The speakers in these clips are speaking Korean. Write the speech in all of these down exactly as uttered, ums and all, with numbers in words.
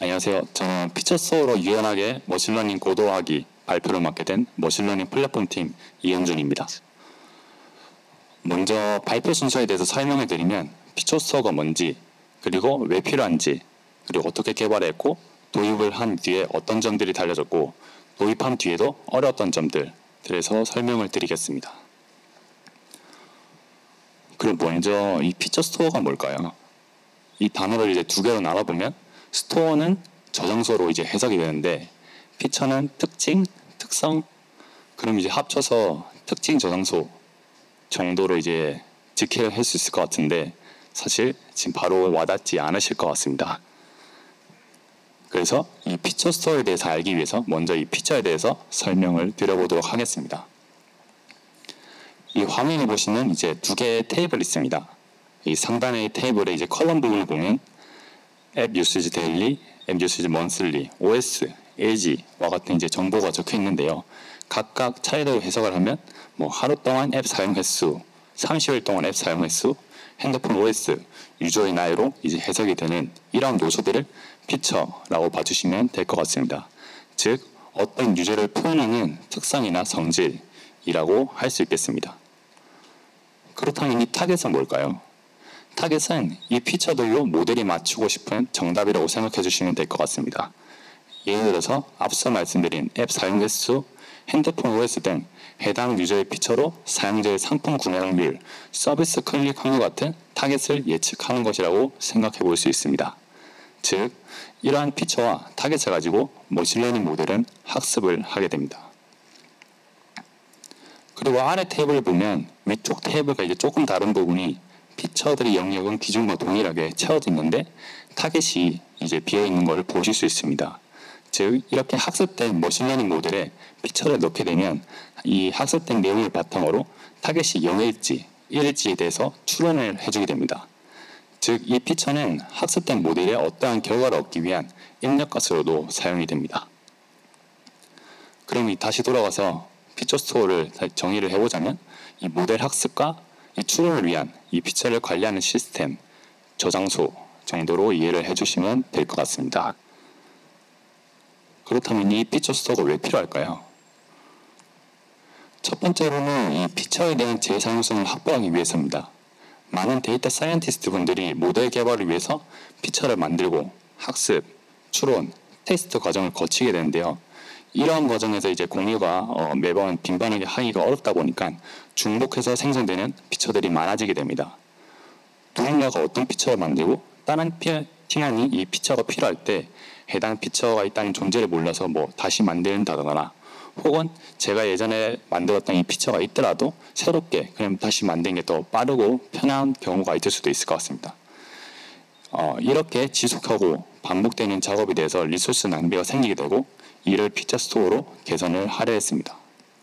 안녕하세요. 저는 피처스토어로 유연하게 머신러닝 고도화하기 발표를 맡게 된 머신러닝 플랫폼팀 이현준입니다. 먼저 발표 순서에 대해서 설명해 드리면 피처스토어가 뭔지, 그리고 왜 필요한지, 그리고 어떻게 개발했고 도입을 한 뒤에 어떤 점들이 달라졌고 도입한 뒤에도 어려웠던 점들 들에서 설명을 드리겠습니다. 그럼 먼저 이 피처스토어가 뭘까요? 이 단어를 이제 두 개로 나눠보면 스토어는 저장소로 이제 해석이 되는데 피처는 특징, 특성, 그럼 이제 합쳐서 특징 저장소 정도로 이제 직역을 할 수 있을 것 같은데 사실 지금 바로 와닿지 않으실 것 같습니다. 그래서 이 피처 스토어에 대해서 알기 위해서 먼저 이 피처에 대해서 설명을 드려보도록 하겠습니다. 이 화면에 보시면 이제 두 개의 테이블이 있습니다. 이 상단의 테이블에 이제 컬럼 부분을 보면 앱 유시지 데일리, 앱 유시지 먼슬리, 오에스, 에이지와 같은 이제 정보가 적혀 있는데요. 각각 차례대로 해석을 하면 뭐 하루 동안 앱 사용 횟수, 삼십 일 동안 앱 사용 횟수, 핸드폰 오에스, 유저의 나이로 이제 해석이 되는 이런 요소들을 피처라고 봐주시면 될 것 같습니다. 즉 어떤 유저를 표현하는 특성이나 성질이라고 할 수 있겠습니다. 그렇다면 이 타겟은 뭘까요? 타겟은 이 피처들로 모델이 맞추고 싶은 정답이라고 생각해 주시면 될 것 같습니다. 예를 들어서 앞서 말씀드린 앱 사용 횟수, 핸드폰 오에스 등 해당 유저의 피처로 사용자의 상품 구매 확률, 서비스 클릭 확률 같은 타겟을 예측하는 것이라고 생각해 볼 수 있습니다. 즉, 이러한 피처와 타겟을 가지고 머신러닝 모델은 학습을 하게 됩니다. 그리고 아래 테이블을 보면 위쪽 테이블과 이제 조금 다른 부분이 피처들의 영역은 기존과 동일하게 채워져 있는데 타겟이 이제 비어 있는 것을 보실 수 있습니다. 즉 이렇게 학습된 머신러닝 모델에 피처를 넣게 되면 이 학습된 내용을 바탕으로 타겟이 영일지, 일일지에 대해서 추론을 해주게 됩니다. 즉 이 피처는 학습된 모델에 어떠한 결과를 얻기 위한 입력값으로도 사용이 됩니다. 그럼 다시 돌아가서 피처 스토어를 정의를 해보자면 이 모델 학습과 이 추론을 위한 이 피처를 관리하는 시스템, 저장소 정도로 이해를 해주시면 될 것 같습니다. 그렇다면 이 피처 스토어가 왜 필요할까요? 첫 번째로는 이 피처에 대한 재사용성을 확보하기 위해서입니다. 많은 데이터 사이언티스트 분들이 모델 개발을 위해서 피처를 만들고 학습, 추론, 테스트 과정을 거치게 되는데요. 이러한 과정에서 이제 공유가 어, 매번 빈번하게 하기가 어렵다 보니까 중복해서 생성되는 피처들이 많아지게 됩니다. 누군가가 어떤 피처를 만들고 다른 팀원이 이 피처가 필요할 때 해당 피처가 있다는 존재를 몰라서 뭐 다시 만든다거나 혹은 제가 예전에 만들었던 이 피처가 있더라도 새롭게 그냥 다시 만드는 게 더 빠르고 편한 경우가 있을 수도 있을 것 같습니다. 어, 이렇게 지속하고 반복되는 작업에 대해서 리소스 낭비가 생기게 되고 이를 피처 스토어로 개선을 하려 했습니다.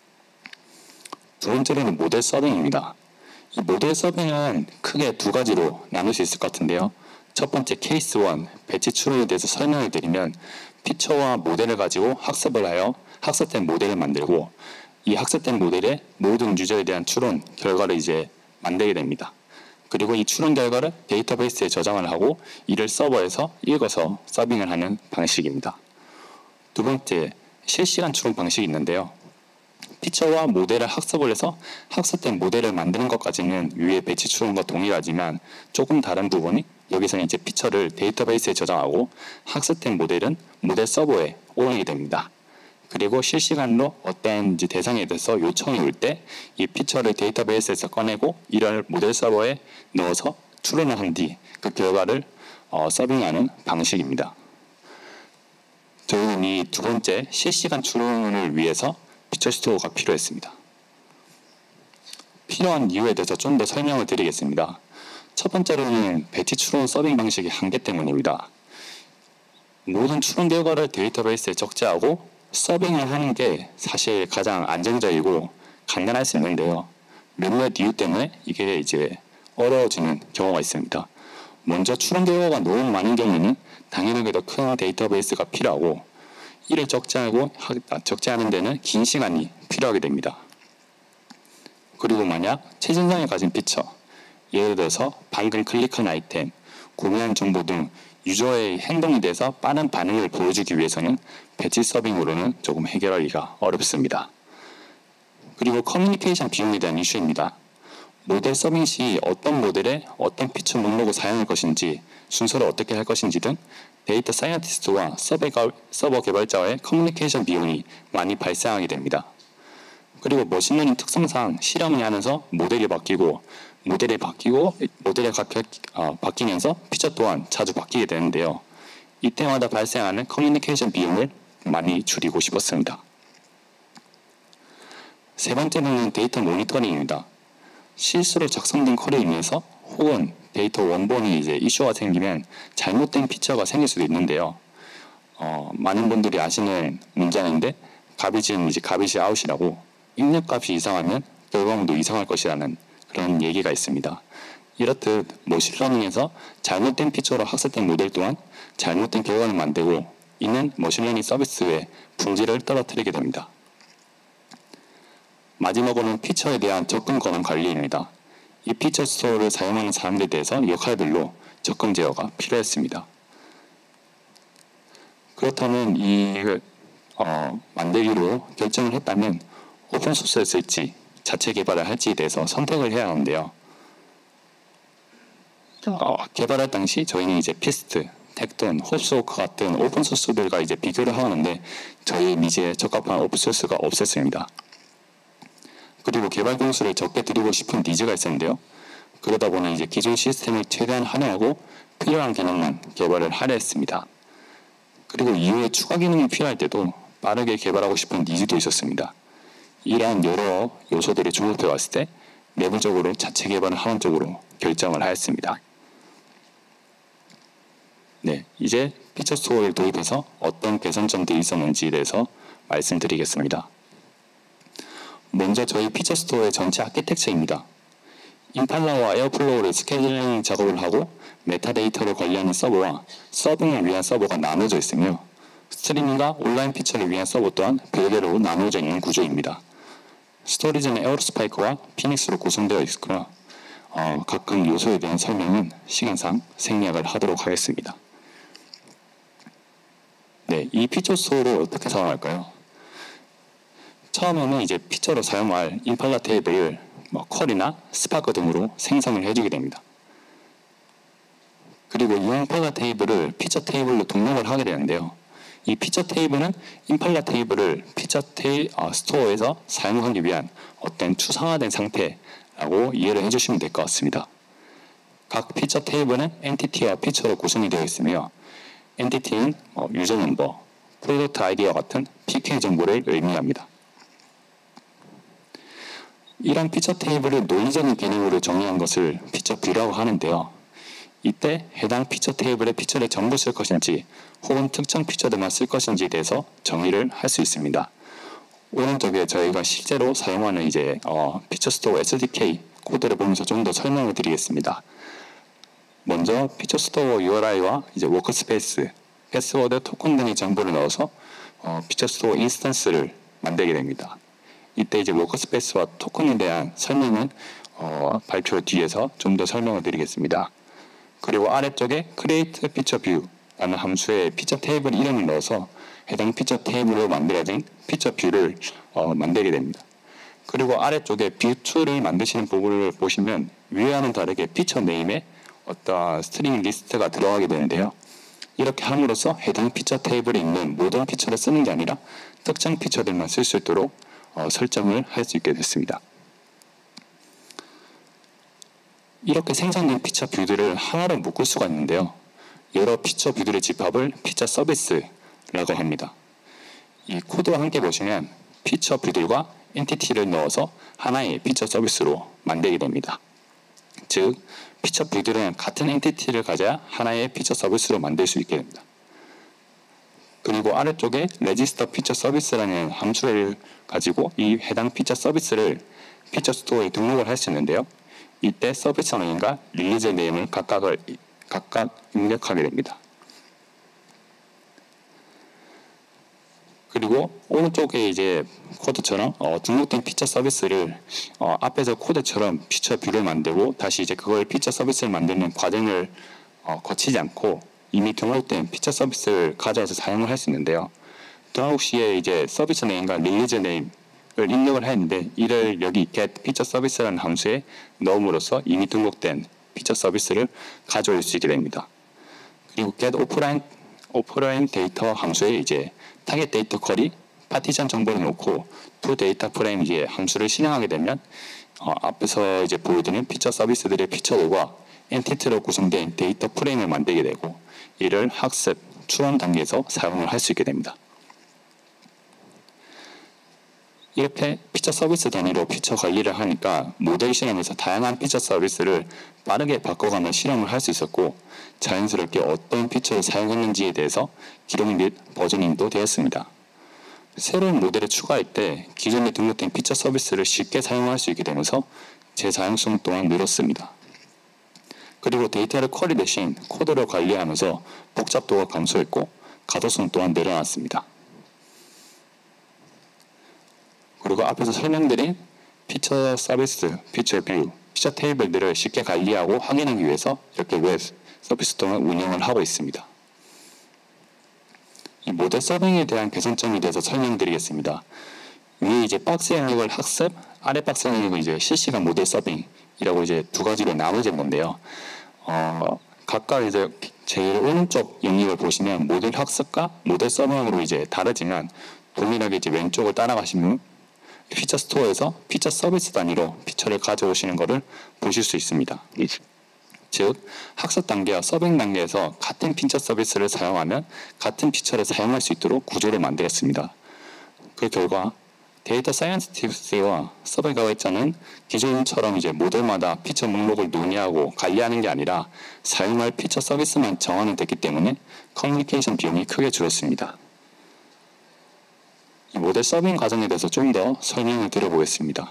두 번째로는 모델 서빙입니다. 이 모델 서빙은 크게 두 가지로 나눌 수 있을 것 같은데요. 첫 번째 케이스 일, 배치 추론에 대해서 설명을 드리면 피처와 모델을 가지고 학습을 하여 학습된 모델을 만들고 이 학습된 모델의 모든 유저에 대한 추론 결과를 이제 만들게 됩니다. 그리고 이 추론 결과를 데이터베이스에 저장을 하고 이를 서버에서 읽어서 서빙을 하는 방식입니다. 두 번째, 실시간 추론 방식이 있는데요. 피처와 모델을 학습을 해서 학습된 모델을 만드는 것까지는 위의 배치 추론과 동일하지만 조금 다른 부분이 여기서는 이제 피처를 데이터베이스에 저장하고 학습된 모델은 모델 서버에 올리게 됩니다. 그리고 실시간으로 어떤 이제 대상에 대해서 요청이 올 때 이 피처를 데이터베이스에서 꺼내고 이를 모델 서버에 넣어서 추론을 한 뒤 그 결과를 어, 서빙하는 방식입니다. 저희는 이 두 번째 실시간 추론을 위해서 피처 스토어가 필요했습니다. 필요한 이유에 대해서 좀 더 설명을 드리겠습니다. 첫 번째로는 배치 추론 서빙 방식의 한계 때문입니다. 모든 추론 결과를 데이터베이스에 적재하고 서빙을 하는 게 사실 가장 안정적이고 간단할 수 있는데요. 몇몇 이유 때문에 이게 이제 어려워지는 경우가 있습니다. 먼저 추론 결과가 너무 많은 경우는 당연하게도 큰 데이터베이스가 필요하고 이를 적재하고 적재하는 데는 긴 시간이 필요하게 됩니다. 그리고 만약 최신상에 가진 피처, 예를 들어서 방금 클릭한 아이템, 구매한 정보 등 유저의 행동에 대해서 빠른 반응을 보여주기 위해서는 배치 서빙으로는 조금 해결하기가 어렵습니다. 그리고 커뮤니케이션 비용에 대한 이슈입니다. 모델 서빙 시 어떤 모델에 어떤 피처 목록을 사용할 것인지, 순서를 어떻게 할 것인지 등 데이터 사이언티스트와 서버 개발자와의 커뮤니케이션 비용이 많이 발생하게 됩니다. 그리고 머신러닝 특성상 실험을 하면서 모델이 바뀌고 모델이 바뀌고 모델이 바뀌, 어, 바뀌면서 피처 또한 자주 바뀌게 되는데요. 이때마다 발생하는 커뮤니케이션 비용을 많이 줄이고 싶었습니다. 세 번째는 데이터 모니터링입니다. 실수로 작성된 쿼리에 인해서 혹은 데이터 원본이 이제 이슈가 생기면 잘못된 피처가 생길 수도 있는데요. 어, 많은 분들이 아시는 문장인데 가비지는 이제 가비지 아웃이라고 입력값이 이상하면 결과물도 이상할 것이라는 그런 얘기가 있습니다. 이렇듯 머신러닝에서 잘못된 피처로 학습된 모델 또한 잘못된 결과를 만들고 이는 머신러닝 서비스의 품질을 떨어뜨리게 됩니다. 마지막으로는 피처에 대한 접근 권한 관리입니다. 이 피처 스토어를 사용하는 사람들에 대해서 역할별로 접근 제어가 필요했습니다. 그렇다면 이 어, 만들기로 결정을 했다면 오픈소스를 쓸지 자체 개발을 할지에 대해서 선택을 해야 하는데요. 어, 개발할 당시 저희는 이제 피스트, 텍톤, 홉스워크 같은 오픈소스들과 이제 비교를 하는데 저희 니즈에 적합한 오픈소스가 없었습니다. 그리고 개발 공수를 적게 들이고 싶은 니즈가 있었는데요. 그러다 보니 이제 기존 시스템을 최대한 활용하고 필요한 기능만 개발을 하려 했습니다. 그리고 이후에 추가 기능이 필요할 때도 빠르게 개발하고 싶은 니즈도 있었습니다. 이러한 여러 요소들이 종합해 왔을 때 내부적으로 자체 개발을 하는 쪽으로 결정을 하였습니다. 네, 이제 피처 스토어를 도입해서 어떤 개선점들이 있었는지에 대해서 말씀드리겠습니다. 먼저 저희 피처 스토어의 전체 아키텍처입니다. 임팔라와 에어플로우를 스케줄링 작업을 하고 메타데이터를 관리하는 서버와 서빙을 위한 서버가 나눠져 있으며 스트리밍과 온라인 피처를 위한 서버 또한 별개로 나눠져 있는 구조입니다. 스토리지는 에어로스파이크와 피닉스로 구성되어 있고요. 어, 각각 요소에 대한 설명은 시간상 생략을 하도록 하겠습니다. 네, 이 피처 스토어를 어떻게 사용할까요? 처음에는 이제 피처로 사용할 임팔라 테이블을 뭐 컬이나 스파크 등으로 생성을 해주게 됩니다. 그리고 이 임팔라 테이블을 피처 테이블로 등록을 하게 되는데요. 이 피처 테이블은 임팔라 테이블을 피처 테이, 어, 스토어에서 사용하기 위한 어떤 추상화된 상태라고 이해를 해주시면 될 것 같습니다. 각 피처 테이블은 엔티티와 피처로 구성이 되어 있으며 엔티티는 어, 유저 넘버, 프로덕트 아이디와 같은 피케이 정보를 의미합니다. 이런 피처 테이블을 논리적인 개념으로 정의한 것을 피처 뷰라고 하는데요. 이때 해당 피처 테이블에 피처를 전부 쓸 것인지 혹은 특정 피처들만 쓸 것인지에 대해서 정의를 할 수 있습니다. 오른쪽에 저희가 실제로 사용하는 이제 어, 피처 스토어 에스디케이 코드를 보면서 좀 더 설명을 드리겠습니다. 먼저 피처 스토어 유알아이와 이제 워크스페이스, 패스워드, 토큰 등의 정보를 넣어서 어, 피처 스토어 인스턴스를 만들게 됩니다. 이때 이제 워크스페이스와 토큰에 대한 설명은 어, 발표 뒤에서 좀 더 설명을 드리겠습니다. 그리고 아래쪽에 create picture view라는 함수에 피처 테이블 이름을 넣어서 해당 피처 테이블로 만들어진 피처 뷰를 어, 만들게 됩니다. 그리고 아래쪽에 뷰 투를 만드시는 부분을 보시면 위와는 다르게 피처 네임에 어떤 스트링 리스트가 들어가게 되는데요. 이렇게 함으로써 해당 피처 테이블에 있는 모든 피처를 쓰는 게 아니라 특정 피처들만 쓸 수 있도록 어, 설정을 할 수 있게 됐습니다. 이렇게 생성된 피처 뷰들을 하나로 묶을 수가 있는데요. 여러 피처 뷰들의 집합을 피처 서비스라고 합니다. 이 코드와 함께 보시면 피처 뷰들과 엔티티를 넣어서 하나의 피처 서비스로 만들게 됩니다. 즉, 피처 뷰들은 같은 엔티티를 가져야 하나의 피처 서비스로 만들 수 있게 됩니다. 그리고 아래쪽에 register 피처 서비스라는 함수를 가지고 이 해당 피처 서비스를 피처 스토어에 등록을 할 수 있는데요. 이때 서비스 네임과 릴리즈 네임을 각각을 각각 입력하게 됩니다. 그리고 오른쪽에 이제 코드처럼 어, 등록된 피처 서비스를 어, 앞에서 코드처럼 피처 뷰를 만들고 다시 이제 그걸 피처 서비스를 만드는 과정을 어, 거치지 않고 이미 등록된 피처 서비스를 가져와서 사용을 할 수 있는데요. 등록 시에 이제 서비스 네임과 릴리즈 네임을 입력을 했는데 이를 여기 get 피처 서비스라는 함수에 넣음으로써 이미 등록된 피처 서비스를 가져올 수 있게 됩니다. 그리고 get 오프라인 오프라인 데이터 함수에 이제 타겟 데이터 쿼리 파티션 정보를 놓고 to 데이터 프레임 이제 함수를 실행하게 되면 어, 앞에서 이제 보여드린 피처 서비스들의 피처들과 엔티티로 구성된 데이터 프레임을 만들게 되고 이를 학습, 추론 단계에서 사용을 할 수 있게 됩니다. 이렇게 피처 서비스 단위로 피처 관리를 하니까 모델 실험에서 다양한 피처 서비스를 빠르게 바꿔가며 실험을 할 수 있었고 자연스럽게 어떤 피처를 사용했는지에 대해서 기록 및 버저닝도 되었습니다. 새로운 모델을 추가할 때 기존에 등록된 피처 서비스를 쉽게 사용할 수 있게 되면서 재사용성 또한 늘었습니다. 그리고 데이터를 쿼리 대신 코드로 관리하면서 복잡도가 감소했고 가독성 또한 늘어났습니다. 그리고 앞에서 설명드린 피처 서비스, 피처 뷰, 피처 테이블들을 쉽게 관리하고 확인하기 위해서 이렇게 웹 서비스 등을 운영을 하고 있습니다. 이 모델 서빙에 대한 개선점에 대해서 설명드리겠습니다. 위에 이제 박스 영역을 학습, 아래 박스 영역은 이제 실시간 모델 서빙이라고 이제 두 가지로 나눠진 건데요. 어, 각각 이제 제일 오른쪽 영역을 보시면 모델 학습과 모델 서빙으로 이제 다르지만 동일하게 이제 왼쪽을 따라가시면 피처 스토어에서 피처 서비스 단위로 피처를 가져오시는 것을 보실 수 있습니다. 즉, 학습 단계와 서빙 단계에서 같은 피처 서비스를 사용하면 같은 피처를 사용할 수 있도록 구조를 만들었습니다. 그 결과 데이터 사이언티스트와 서빙 과학자는 기존처럼 이제 모델마다 피처 목록을 논의하고 관리하는 게 아니라 사용할 피처 서비스만 정하면 됐기 때문에 커뮤니케이션 비용이 크게 줄었습니다. 이 모델 서빙 과정에 대해서 좀 더 설명을 드려보겠습니다.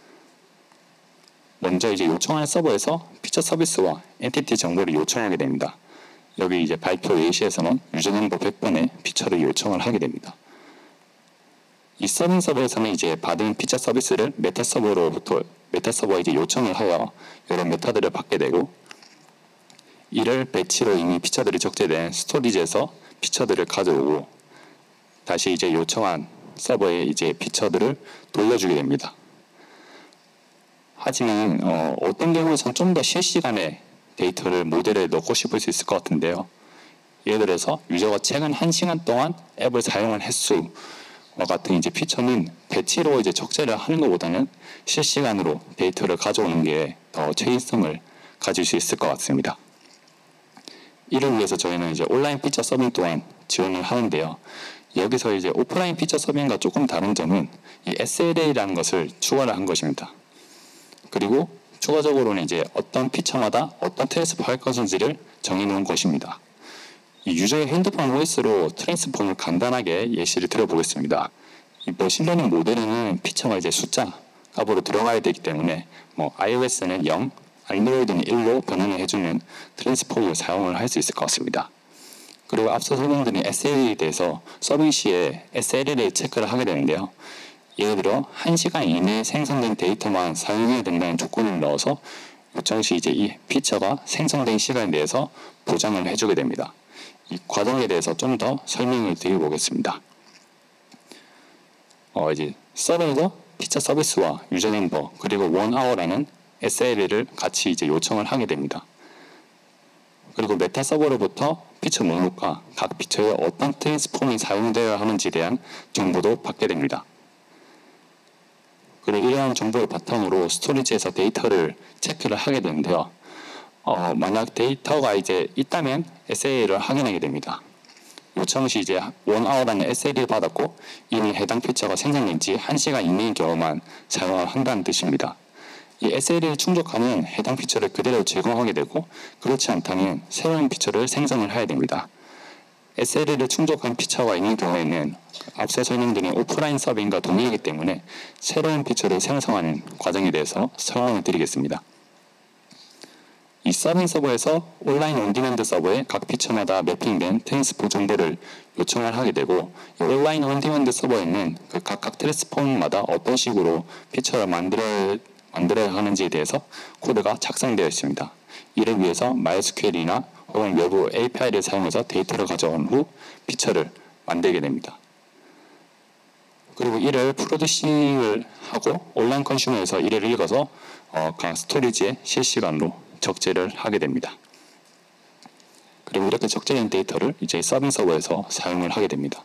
먼저 이제 요청하는 서버에서 피처 서비스와 엔티티 정보를 요청하게 됩니다. 여기 이제 발표 예시에서는 유저넘버 백 번의 피처를 요청을 하게 됩니다. 이 서빙 서버에서는 이제 받은 피처 서비스를 메타 서버로부터 메타 서버에 이제 요청을 하여 여러 메타들을 받게 되고 이를 배치로 이미 피처들이 적재된 스토리지에서 피처들을 가져오고 다시 이제 요청한 서버에 이제 피처들을 돌려주게 됩니다. 하지만 어, 어떤 경우에선 좀 더 실시간에 데이터를 모델에 넣고 싶을 수 있을 것 같은데요. 예를 들어서 유저가 최근 한 시간 동안 앱을 사용한 횟수와 같은 이제 피처는 배치로 이제 적재를 하는 것보다는 실시간으로 데이터를 가져오는 게 더 최신성을 가질 수 있을 것 같습니다. 이를 위해서 저희는 이제 온라인 피처 서빙 또한 지원을 하는데요. 여기서 이제 오프라인 피처 서빙과 조금 다른 점은 이 에스엘에이라는 것을 추가를 한 것입니다. 그리고 추가적으로는 이제 어떤 피처마다 어떤 트랜스포 할 것인지를 정해놓은 것입니다. 이 유저의 핸드폰 오에스로 트랜스폼을 간단하게 예시를 드려보겠습니다. 이 머신러닝 모델에는 피처가 이제 숫자 값으로 들어가야 되기 때문에 뭐 iOS는 영, 안드로이드는 일로 변환을 해주는 트랜스폼을 사용을 할 수 있을 것 같습니다. 그리고 앞서 설명드린 에스엘에이에 대해서 서빙 시에 에스엘에이 체크를 하게 되는데요. 예를 들어 한 시간 이내에 생성된 데이터만 사용해야 된다는 조건을 넣어서 요청 시 이제 이 피처가 생성된 시간에 대해서 보장을 해주게 됩니다. 이 과정에 대해서 좀 더 설명을 드려보겠습니다. 어, 이제 서버에서 피처 서비스와 유저 멤버 그리고 원 아워라는 에스엘에이를 같이 이제 요청을 하게 됩니다. 그리고 메타 서버로부터 피처 목록과 각 피처에 어떤 트랜스폼이 사용되어야 하는지에 대한 정보도 받게 됩니다. 그리고 이러한 정보를 바탕으로 스토리지에서 데이터를 체크를 하게 되는데요. 어, 만약 데이터가 이제 있다면 에스엘에이를 확인하게 됩니다. 요청 시 이제 원 아워라는 에스엘에이를 받았고 이미 해당 피처가 생성된 지 한 시간 이내인 경우만 사용을 한다는 뜻입니다. 이 에스엘에이를 충족하면 해당 피처를 그대로 제공하게 되고 그렇지 않다면 새로운 피처를 생성을 해야 됩니다. 에스엘에이를 충족한 피처가 있는 경우에는 앞서 설명드린 오프라인 서빙과 동일하기 때문에 새로운 피처를 생성하는 과정에 대해서 설명을 드리겠습니다. 이 서빙 서버에서 온라인 온디맨드 서버에 각 피처마다 매핑된 트랜스포 정보를 요청을 하게 되고 이 온라인 온디맨드 서버에는 그 각각 트랜스폼마다 어떤 식으로 피처를 만들어, 만들어야 하는지에 대해서 코드가 작성되어 있습니다. 이를 위해서 마이에스큐엘이나 혹은 외부 에이피아이를 사용해서 데이터를 가져온 후 피처를 만들게 됩니다. 그리고 이를 프로듀싱을 하고 온라인 컨슈머에서 이를 읽어서 어, 각 스토리지에 실시간으로 적재를 하게 됩니다. 그리고 이렇게 적재된 데이터를 이제 서빙 서버에서 사용을 하게 됩니다.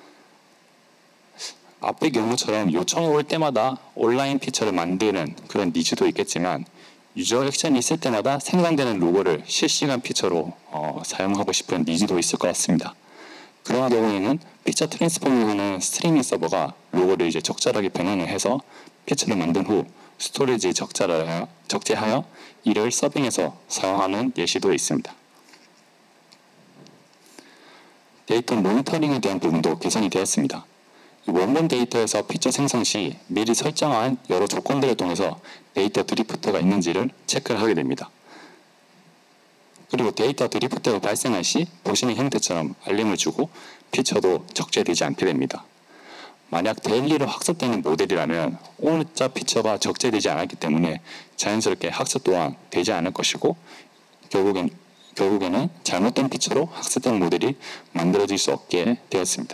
앞의 경우처럼 요청이 올 때마다 온라인 피처를 만드는 그런 니즈도 있겠지만 유저 액션이 있을 때마다 생성되는 로고를 실시간 피처로 어, 사용하고 싶은 니즈도 있을 것 같습니다. 그런 경우에는 피처 트랜스포머는 스트리밍 서버가 로고를 이제 적절하게 변환을 해서 피처를 만든 후 스토리지에 적절하여, 적재하여 이를 서빙해서 사용하는 예시도 있습니다. 데이터 모니터링에 대한 부분도 개선이 되었습니다. 원본 데이터에서 피처 생성 시 미리 설정한 여러 조건들을 통해서 데이터 드리프트가 있는지를 체크를 하게 됩니다. 그리고 데이터 드리프트가 발생할 시 보시는 형태처럼 알림을 주고 피처도 적재되지 않게 됩니다. 만약 데일리로 학습되는 모델이라면 오늘자 피처가 적재되지 않았기 때문에 자연스럽게 학습 또한 되지 않을 것이고 결국엔, 결국에는 잘못된 피처로 학습된 모델이 만들어질 수 없게 되었습니다.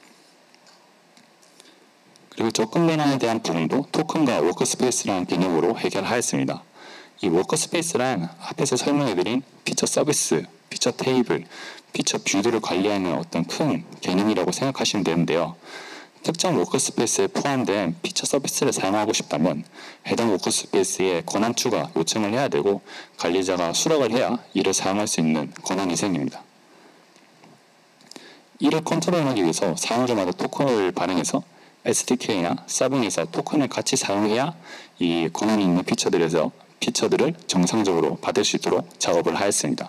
그리고 접근 변환에 대한 부분도 토큰과 워크스페이스라는 개념으로 해결하였습니다. 이 워크스페이스란 앞에서 설명해드린 피처 서비스, 피처 테이블, 피처 뷰들을 관리하는 어떤 큰 개념이라고 생각하시면 되는데요. 특정 워크스페이스에 포함된 피처 서비스를 사용하고 싶다면 해당 워크스페이스에 권한 추가 요청을 해야 되고 관리자가 수락을 해야 이를 사용할 수 있는 권한이 생깁니다. 이를 컨트롤하기 위해서 사용자마다 토큰을 발행해서 에스디케이나 서빙에서 토큰을 같이 사용해야 이 권한이 있는 피처들에서 피처들을 정상적으로 받을 수 있도록 작업을 하였습니다.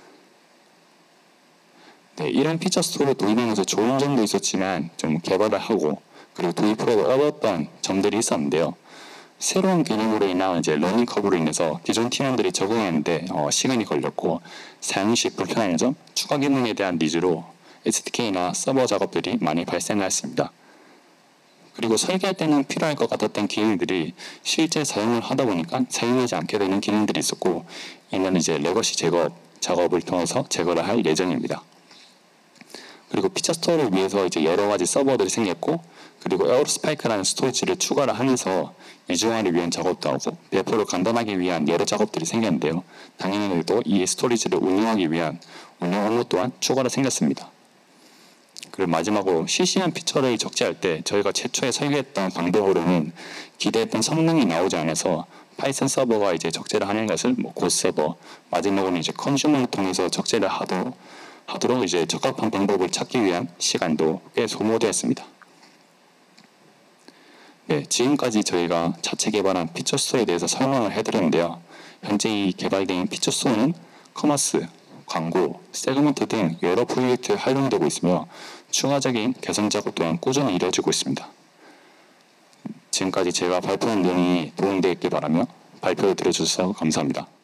네, 이런 피처 스토어를 도입하면서 좋은 점도 있었지만 좀 개발을 하고 그리고 도입으로 어려웠던 점들이 있었는데요. 새로운 개념으로 인한 이제 러닝 커브로 인해서 기존 팀원들이 적응하는데 어, 시간이 걸렸고 사용시 불편한 점, 추가 기능에 대한 니즈로 에스디케이나 서버 작업들이 많이 발생하였습니다. 그리고 설계할 때는 필요할 것 같았던 기능들이 실제 사용을 하다 보니까 사용하지 않게 되는 기능들이 있었고 이는 이제 레거시 제거 작업을 통해서 제거를 할 예정입니다. 그리고 피처 스토어를 위해서 이제 여러 가지 서버들이 생겼고 그리고 에어로스파이크라는 스토리지를 추가를 하면서 이중화를 위한 작업도 하고 배포를 간단하기 위한 여러 작업들이 생겼는데요. 당연히 또 이 스토리지를 운영하기 위한 운영 업무 또한 추가로 생겼습니다. 그리고 마지막으로 실시간 피처를 적재할 때 저희가 최초에 설계했던 방법으로는 기대했던 성능이 나오지 않아서 파이썬 서버가 이제 적재를 하는 것을 뭐 고 서버, 마지막으로는 이제 컨슈머를 통해서 적재를 하도록, 하도록 이제 적합한 방법을 찾기 위한 시간도 꽤 소모되었습니다. 네, 지금까지 저희가 자체 개발한 피처 스토어에 대해서 설명을 해드렸는데요. 현재 이 개발된 피처 스토어는 커머스, 광고, 세그먼트 등 여러 프로젝트에 활용되고 있으며 추가적인 개선 작업 또한 꾸준히 이루어지고 있습니다. 지금까지 제가 발표한 내용이 도움되었길 바라며 발표를 들어주셔서 감사합니다.